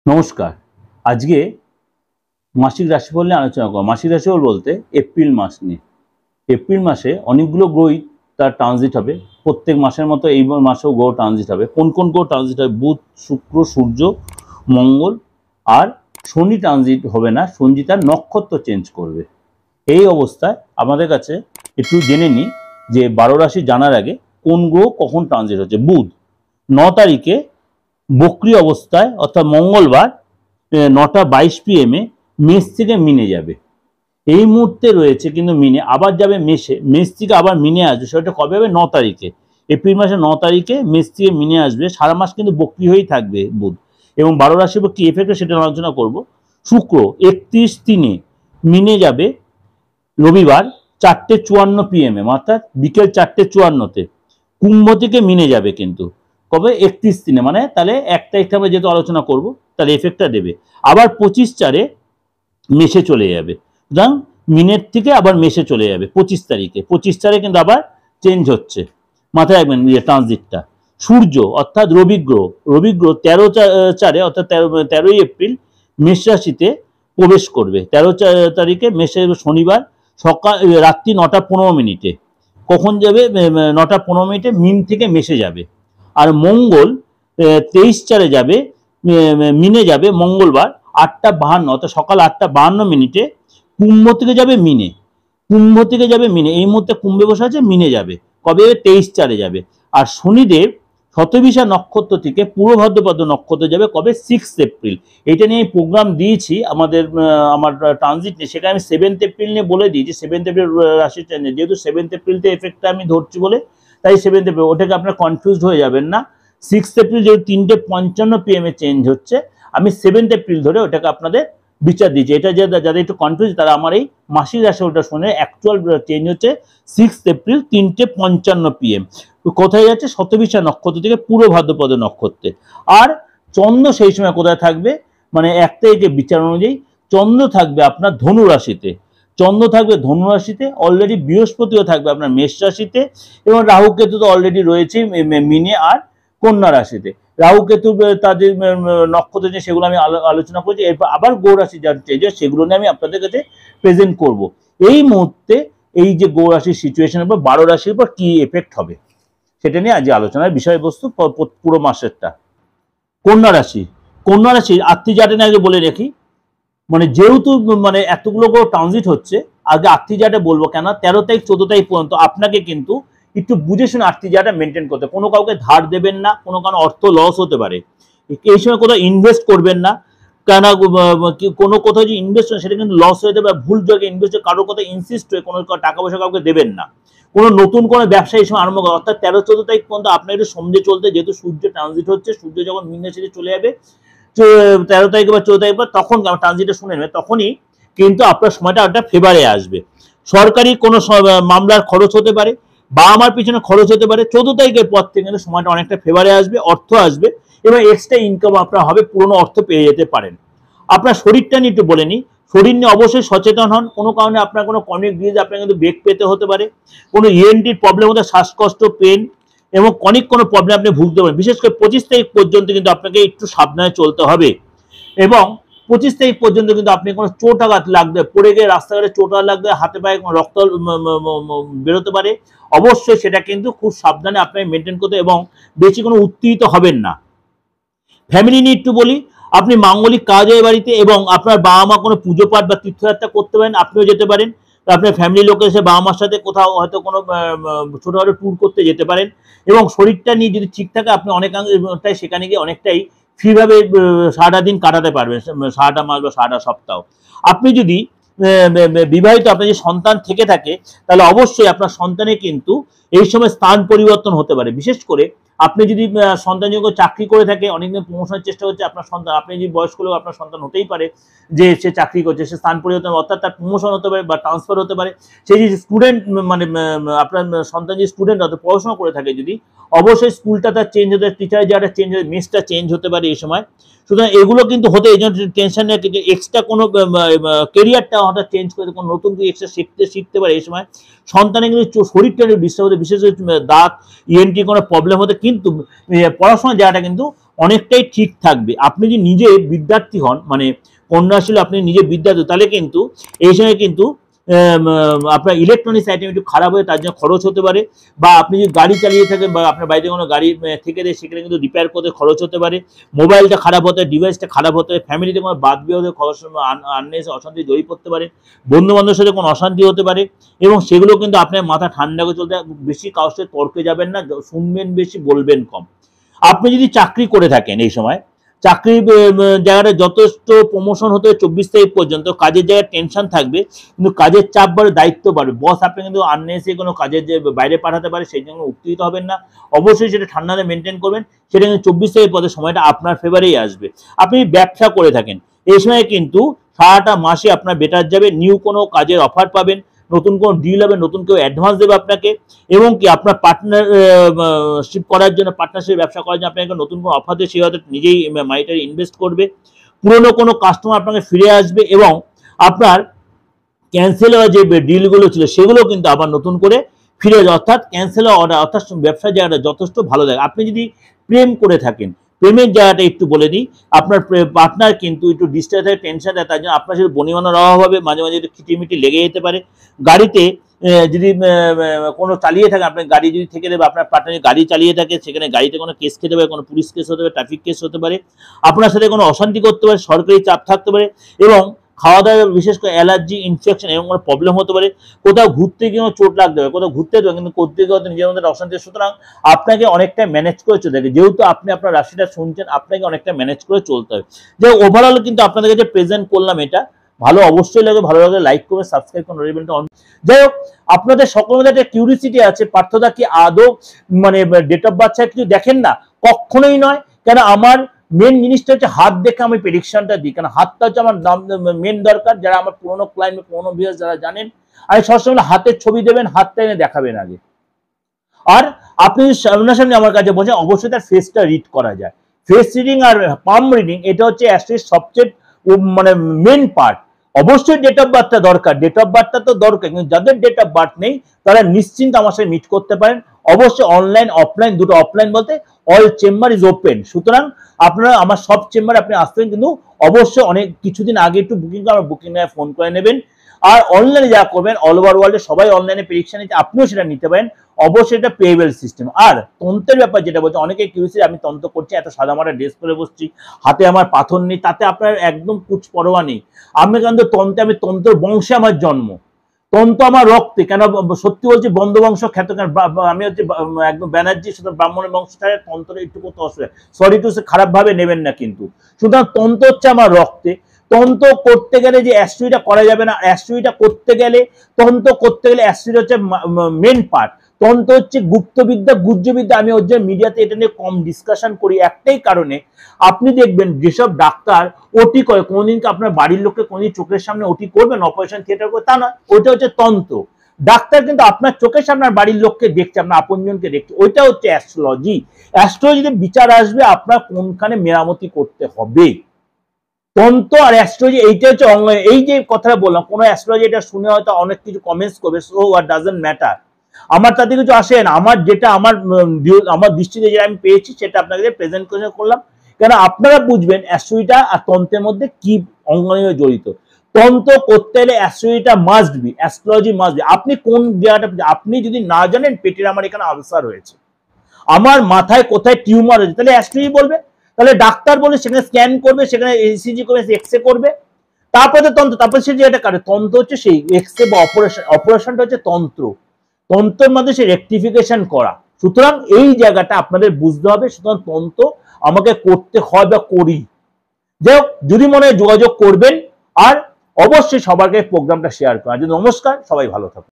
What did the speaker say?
নমস্কার। আজকে মাসিক রাশিফল নিয়ে আলোচনা করব। মাসিক রাশিফল বলতে এপ্রিল মাস নিয়ে। এপ্রিল মাসে অনেকগুলো গ্রহই তার ট্রানজিট হবে। প্রত্যেক মাসের মতো এই মাসেও গ্রহ ট্রানজিট হবে। কোন কোন গ্রহ ট্রানজিট হবে? বুধ, শুক্র, সূর্য, মঙ্গল আর শনি ট্রানজিট হবে না। শনি তার নক্ষত্র চেঞ্জ করবে। এই অবস্থায় আমাদের কাছে একটু জেনে নিই যে 12 রাশি জানার আগে কোন গ্রহ কখন ট্রানজিট হচ্ছে। বুধ 9 তারিখে বক্রী অবস্থায় অর্থাৎ মঙ্গলবার 9টা 22 PM মেষ থেকে মিনে যাবে। এই মুহূর্তে রয়েছে কিন্তু মিনে, আবার যাবে মেষে, মেষ থেকে আবার মিনে আসবে। সেটা কবে হবে? 9 তারিখে, এপ্রিল মাসের 9 তারিখে মেষ থেকে মিনে আসবে। সারা মাস কিন্তু বক্রী হয়েই থাকবে বুধ। এবং 12 রাশির উপর কি এফেক্ট সেটা আলোচনা করব। শুক্র 31/3 মিনে যাবে রবিবার 4:54 PM অর্থাৎ বিকেল 4:54 কুম্ভ থেকে মিনে যাবে কিন্তু কবে? 31/3 মানে তাহলে 1 তারিখটা আমরা যেহেতু আলোচনা করব তাহলে এফেক্টটা দেবে। আবার 25/4 মেষে চলে যাবে। সুতরাং মিনের থেকে আবার মেষে চলে যাবে 25 তারিখে। 25/4 কিন্তু আবার চেঞ্জ হচ্ছে, মাথায় রাখবেন ট্রানজিটটা। সূর্য অর্থাৎ রবিগ্রহ 13/4 অর্থাৎ 13ই এপ্রিল মেষ রাশিতে প্রবেশ করবে। 13 তারিখে মেষে শনিবার সকাল রাত্রি 9টা 15 কখন যাবে? 9টা 15 মিন থেকে মেষে যাবে। আর মঙ্গল 23/4 যাবে, মিনে যাবে মঙ্গলবার 8:52 অর্থাৎ সকাল 8:52 কুম্ভ থেকে যাবে মিনে। কুম্ভ থেকে যাবে মিনে, এই মুহূর্তে কুম্ভে বসে আছে, মিনে যাবে কবে? 23/4 যাবে। আর শনিদেব শতবিশা নক্ষত্র থেকে পূর্ব ভাদ্রপদ নক্ষত্রে যাবে কবে? 6 এপ্রিল। এটা নিয়ে আমি প্রোগ্রাম দিয়েছি আমার ট্রানজিট নিয়ে, সেখানে আমি 7 এপ্রিল নিয়ে বলে দিয়েছি। 7 এপ্রিল রাশির ট্রানজিট, যেহেতু 7 এপ্রিলতে এফেক্টটা আমি ধরছি বলে তাই 7 এপ্রিল, ওটাকে আপনারা কনফিউজড হয়ে যাবেন না। 6 এপ্রিল যেহেতু 3:55 PM চেঞ্জ হচ্ছে, আমি 7 এপ্রিল ধরে ওটাকে আপনাদের বিচার দিয়েছি। এটা যাদের একটু কনফিউজ তারা আমার এই মাসিক রাশিফলটা শুনে, অ্যাকচুয়াল চেঞ্জ হচ্ছে 6 এপ্রিল 3:55 PM। কোথায় যাচ্ছে? শতবিশা নক্ষত্র থেকে পূর্ব ভাদ্রপদ নক্ষত্রে। আর চন্দ্র সেই সময় কোথায় থাকবে? মানে 1 তারিখে বিচার অনুযায়ী চন্দ্র থাকবে আপনার ধনু রাশিতে। চন্দ্র থাকবে ধনু রাশিতে, অলরেডি বৃহস্পতিও থাকবে আপনার মেষ রাশিতে, এবং রাহু কেতু তো অলরেডি রয়েছে মিনে আর কন্যা রাশিতে। রাহু কেতু তাদের নক্ষত্র যে সেগুলো আমি আলোচনা করছি। এরপর আবার গ্রহ রাশি যা চেঞ্জ হয় সেগুলো নিয়ে আমি আপনাদের কাছে প্রেজেন্ট করব। এই মুহূর্তে এই যে গ্রহ রাশির সিচুয়েশনের উপর 12 রাশির উপর কি এফেক্ট হবে সেটা নিয়ে আজ আলোচনার বিষয়বস্তু পুরো মাসেরটা। কন্যা রাশি, কন্যা রাশির আত্মীয় জাটেনে আগে বলে রাখি, মানে যেহেতু মানে এতগুলো গ্রহ ট্রানজিট হচ্ছে, আগে আর্থিক জায়গাটা বলবো কেন, 13 তারিখ 14 তারিখ পর্যন্ত আপনাকে কিন্তু একটু বুঝে শুনে আর্থিক জায়গাটা মেনটেন করতে। কোনো কাউকে ধার দেবেন না, কোনো কারণে অর্থ লস হতে পারে। এই সময় কোথাও ইনভেস্ট করবেন না, কেন কোনো কোথাও যে ইনভেস্ট হয় সেটা কিন্তু লস হয়ে যাবে। ভুল জায়গায় ইনভেস্ট, কারোর কথা ইনসিস্ট হয়ে কোনো টাকা পয়সা কাউকে দেবেন না। কোনো নতুন কোনো ব্যবসা এই সময় আরম্ভ করে, অর্থাৎ 13-14 তারিখ পর্যন্ত আপনার একটু সমঝে চলতে, যেহেতু সূর্য ট্রানজিট হচ্ছে, সূর্য যখন মিন রাশিতে চলে যাবে 13 তারিখ বা 14 তারিখ পর, তখন ট্রানজিটটা শুনে নেবে, তখনই কিন্তু আপনার সময়টা একটা ফেভারে আসবে। সরকারি কোনো মামলার খরচ হতে পারে বা আমার পিছনে খরচ হতে পারে। 14 তারিখের পর থেকে কিন্তু সময়টা অনেকটা ফেভারে আসবে, অর্থ আসবে এবং এক্সট্রা ইনকাম আপনার হবে, পুরনো অর্থ পেয়ে যেতে পারেন। আপনার শরীরটা নিয়ে একটু বলে নিই। শরীর নিয়ে অবশ্যই সচেতন হন। কোনো কারণে আপনার কোনো ক্রনিক ডিজিজ আপনার কিন্তু বেগ পেতে হতে পারে, কোনো ইএনটির প্রবলেম হতে, শ্বাসকষ্ট, পেন এবং অনেক কোনো প্রবলেম আপনি ভুগতে পারেন। বিশেষ করে 25 তারিখ পর্যন্ত কিন্তু আপনাকে একটু সাবধানে চলতে হবে। এবং 25 তারিখ পর্যন্ত কিন্তু আপনি কোনো চোট আঘাত লাগবে, পড়ে গিয়ে রাস্তাঘাটে চোট আঘাত লাগবে, হাতে পায়ে রক্ত বেরোতে পারে, অবশ্যই সেটা কিন্তু খুব সাবধানে আপনাকে মেনটেন করতে, এবং বেশি কোনো উত্তেজিত হবেন না। ফ্যামিলি নিয়ে একটু বলি, আপনি মাঙ্গলিক কাজ হয় বাড়িতে, এবং আপনার বাবা মা কোনো পুজো পাঠ বা তীর্থযাত্রা করতে পারেন, আপনিও যেতে পারেন। আপনার ফ্যামিলির লোক এসে বাবা মার সাথে কোথাও হয়তো কোনো ছোটোখাটো ট্যুর করতে যেতে পারেন। এবং শরীরটা নিয়ে যদি ঠিক থাকে, আপনি অনেকটাই সেখানে গিয়ে অনেকটাই ফ্রিভাবে সারাটা দিন কাটাতে পারবেন, সারাটা মাস বা সারাটা সপ্তাহ। আপনি যদি বিবাহিত, আপনার যে সন্তান থেকে থাকে, তাহলে অবশ্যই আপনার সন্তানের কিন্তু এই সময় স্থান পরিবর্তন হতে পারে। বিশেষ করে আপনি যদি সন্তানযোগ্য চাকরি করে থাকে, অনেকদিন প্রমোশনের চেষ্টা করছে আপনার সন্তান, আপনি যদি বয়স্ক লোক, আপনার সন্তান হতেই পারে যে সে চাকরি করছে, সে স্থান পরিবর্তন, অর্থাৎ তার প্রমোশন হতে পারে বা ট্রান্সফার হতে পারে। সেই যে স্টুডেন্ট, মানে আপনার সন্তান যে স্টুডেন্ট অর্থাৎ পড়াশোনা করে থাকে, যদি অবশ্যই স্কুলটা তার চেঞ্জ হতে, টিচারের জায়গাটা চেঞ্জ হতে, মেসটা চেঞ্জ হতে পারে এই সময়। সুতরাং এগুলো কিন্তু হতে, এই জন্য টেনশন নেই। এক্সট্রা কোনো কেরিয়ারটা হঠাৎ চেঞ্জ করে কোনো নতুন কিছু এক্সট্রা শিখতে পারে এই সময়। সন্তানের কিন্তু শরীরটা ডিস্টার্ব হতে, বিশেষ করে দাঁত, ইএনটি কোনো প্রবলেম হতে, কিন্তু পড়াশোনার জায়গাটা কিন্তু অনেকটাই ঠিক থাকবে। আপনি যদি নিজে বিদ্যার্থী হন, মানে কন্যা রাশি হলে আপনি নিজে বিদ্যার্থী, তাহলে কিন্তু এই সময় কিন্তু আপনার ইলেকট্রনিক্স আইটেম একটু খারাপ হয়ে তার জন্য খরচ হতে পারে, বা আপনি যদি গাড়ি চালিয়ে থাকেন বা আপনার বাড়িতে কোনো গাড়ি থেকে দেয় সেখানে কিন্তু রিপেয়ার করতে খরচ হতে পারে, মোবাইলটা খারাপ হতে পারে, ডিভাইসটা খারাপ হতে পারে, ফ্যামিলিতে কোনো বাদ বিবাদে খরচ আননেস অশান্তি জয়ী করতে পারে, বন্ধু বান্ধবের সাথে কোনো অশান্তি হতে পারে, এবং সেগুলো কিন্তু আপনার মাথা ঠান্ডা করে চলতে, বেশি কারোর সাথে তর্কে যাবেন না, শুনবেন বেশি বলবেন কম। আপনি যদি চাকরি করে থাকেন এই সময়, চাকরির জায়গাটা যথেষ্ট প্রমোশন হতে 24 তারিখ পর্যন্ত, কাজের জায়গায় টেনশন থাকবে, কিন্তু কাজের চাপ বাড়বে, দায়িত্ব বাড়বে, বস আপনি কিন্তু আননেসে কোনো কাজের যে বাইরে পাঠাতে পারে সেই জন্য উত্তেজিত হবেন না, অবশ্যই সেটা ঠান্ডাতে মেনটেন করবেন, সেটা কিন্তু 24 তারিখ পরে সময়টা আপনার ফেভারেই আসবে। আপনি ব্যবসা করে থাকেন এই সময় কিন্তু সারাটা মাসে আপনার বেটার যাবে, নিউ কোনো কাজের অফার পাবেন, নতুন কোনো ডিল হবে, নতুন কেউ অ্যাডভান্স দেবে আপনাকে, এবং কি আপনার পার্টনারশিপ করার জন্য, পার্টনারশিপ ব্যবসা করার জন্য আপনাকে নতুন কোনো অফার দিয়ে সে হয়তো নিজেই মানিটা ইনভেস্ট করবে, পুরনো কোনো কাস্টমার আপনাকে ফিরে আসবে, এবং আপনার ক্যান্সেল হওয়া যে ডিলগুলো ছিল সেগুলো কিন্তু আবার নতুন করে ফিরে যাবে, অর্থাৎ ক্যান্সেল হওয়া অর্ডার, অর্থাৎ ব্যবসার জায়গাটা যথেষ্ট ভালো থাকে। আপনি যদি প্রেম করে থাকেন, প্রেমের জায়গাটা একটু বলে দিই, আপনার পার্টনার কিন্তু একটু ডিস্টার্ব থাকে, টেনশন থাকে, তার জন্য আপনার সাথে বনিবনার অভাব হবে, মাঝে মাঝে একটু খিটিমিটি লেগে যেতে পারে। গাড়িতে যদি কোনো চালিয়ে থাকে, আপনার গাড়ি যদি থেকে দেবে, আপনার পার্টনার গাড়ি চালিয়ে থাকে, সেখানে গাড়িতে কোনো কেস খেতে পারে, কোনো পুলিশ কেস হতে পারে, ট্রাফিক কেস হতে পারে, আপনার সাথে কোনো অশান্তি করতে পারে, সরকারি চাপ থাকতে পারে, এবং খাওয়া দাওয়া বিশেষ করে অ্যালার্জি, ইনফেকশন এরকম কোনো প্রবলেম হতে পারে, কোথাও ঘুরতে গিয়ে চোট লাগতে পারে, কোথাও ঘুরতে যাবে কিন্তু করতে গিয়ে নিজের মধ্যে অশান্তি। সুতরাং আপনাকে অনেকটা ম্যানেজ করে চলতে হবে, যেহেতু আপনি আপনার রাশিটা শুনছেন, আপনাকে অনেকটা ম্যানেজ করে চলতে হবে। যে ওভারঅল কিন্তু আপনাদের কাছে প্রেজেন্ট করলাম, এটা ভালো অবশ্যই লাগে, ভালো লাগলে লাইক করবে, সাবস্ক্রাইব করুন, নোটিফিকেশনটা অন। যাই হোক, আপনাদের সকলের মধ্যে একটা কিউরিসিটি আছে, পার্থদা কি আদৌ মানে ডেট অফ বার্থ কিছু দেখেন না? কখনোই নয়। কেন আমার মেন জিনিসটা হচ্ছে হাত দেখে আমি প্রেডিকশনটা দিই, কারণ হাতটা হচ্ছে আমার মেন দরকার। যারা আমার পুরোনো ক্লায়েন্ট, পুরোনো ভিউয়ার্স যারা জানেন, আমি সবসময় হাতের ছবি দেবেন, হাতটা এনে দেখাবেন আগে। আর আপনি সামনাসামনি আমার কাছে বসে অবশ্যই তার ফেসটা রিড করা যায়। ফেস রিডিং আর পাম রিডিং এটা হচ্ছে অ্যাস্ট্রির সবচেয়ে মানে মেন পার্ট। অবশ্যই ডেট অফ বার্থটা দরকার, ডেট অফ বার্থটা তো দরকার, কিন্তু যাদের ডেট অফ বার্থ নেই তারা নিশ্চিন্ত আমার সাথে মিট করতে পারেন। অবশ্যই অনলাইন অফলাইন দুটো, অফলাইন বলতে অল চেম্বার ইজ ওপেন। সুতরাং আপনারা আমার সব চেম্বারে আপনি আসতেন, কিন্তু অবশ্যই অনেক কিছুদিন আগে একটু বুকিং করে আমার বুকিং নেয় ফোন করে নেবেন। আর অনলাইনে যা করবেন, অল ওভার ওয়ার্ল্ডে সবাই অনলাইনে প্রেডিকশন নিচ্ছে, আপনিও সেটা নিতে পারেন। অবশ্যই এটা পেয়েবল সিস্টেম। আর তন্ত্রের ব্যাপার যেটা বলছে, অনেকে কিউসি আমি তন্ত্র করছি, এত সাদামাটা ড্রেস পরে বসছি, হাতে আমার পাথর নেই, তাতে আপনার একদম কুচ পরোয়া নেই। আমি কিন্তু তন্ত্রে, আমি তন্ত্র বংশে আমার জন্ম, তন্ত্র আমার রক্তে। কেন সত্যি বলছি, বন্ধবংশ খ্যাত, আমি হচ্ছে একদম ব্যানার্জি, সুতরাং ব্রাহ্মণের বংশ ছাড়া তন্ত্র একটু করতে অসুবিধা, সরি টু সে খারাপ ভাবে নেবেন না কিন্তু। সুতরাং তন্ত্র হচ্ছে আমার রক্তে। তন্ত্র করতে গেলে যে অ্যাস্ট্রোইটা করা যাবে না, অ্যাস্ট্রোইটা করতে গেলে, তন্ত্র করতে গেলে অ্যাস্ট্রোইড হচ্ছে মেন পার্ট। তন্ত্র হচ্ছে গুপ্তবিদ্যা, গুহ্যবিদ্যা। আমি ওর জন্য মিডিয়াতে এটা নিয়ে কম ডিসকাশন করি একটাই কারণে, আপনি দেখবেন যেসব ডাক্তার ওটি করে, কোনদিনকে আপনার বাড়ির লোককে কোনদিন চোখের সামনে ওটি করবেন, অপারেশন থিয়েটার করে, তা না, ওটা হচ্ছে তন্ত্র। ডাক্তার কিন্তু আপনার চোখের সামনে বাড়ির লোককে দেখছে, আপনার আপনজনকে দেখছে, ওইটা হচ্ছে অ্যাস্ট্রোলজি। অ্যাস্ট্রোলজিতে বিচার আসবে আপনার কোনখানে মেরামতি করতে হবে। তন্ত্র আর অ্যাস্ট্রোলজি এইটা হচ্ছে এই যে কথাটা বললাম, কোনো অ্যাস্ট্রোলজি এটা শুনে হয়তো অনেক কিছু কমেন্টস করবে, সো হোয়াট ডাজন্ট ম্যাটার, আমার তাতে কিছু আসে না। আমার যেটা আমার দৃষ্টিতে যেটা আমি পেয়েছি সেটা আপনাদের প্রেজেন্ট করলাম, কেন আপনারা বুঝবেন অ্যাস্ট্রোলজিটা আর তন্ত্রের মধ্যে কি অঙ্গনীয় জড়িত। তন্ত্র করতে গেলে অ্যাস্ট্রোলজিটা must be, astrology must be. আপনি কোন জায়গাটা, আপনি যদি না জানেন পেটের আমার এখানে আলসার হয়েছে, আমার মাথায় কোথায় টিউমার হয়েছে, তাহলে অ্যাস্ট্রোলজি বলবে, তাহলে ডাক্তার বলবে, সেখানে স্ক্যান করবে, সেখানে ইসিজি করবে, এক্সরে করবে, তারপরে তন্ত্র, তারপরে সে যেটা করে তন্ত্র হচ্ছে সেই এক্সরে বা অপারেশন, অপারেশনটা হচ্ছে তন্ত্র, তন্ত্রের মধ্যে সে রেকটিফিকেশন করা। সুতরাং এই জায়গাটা আপনাদের বুঝতে হবে। সুতরাং তন্ত্র আমাকে করতে হয় বা করি। যাই হোক, যদি মনে হয় যোগাযোগ করবেন, আর অবশ্যই সবার কাছে প্রোগ্রামটা শেয়ার করা। নমস্কার, সবাই ভালো থাকুন।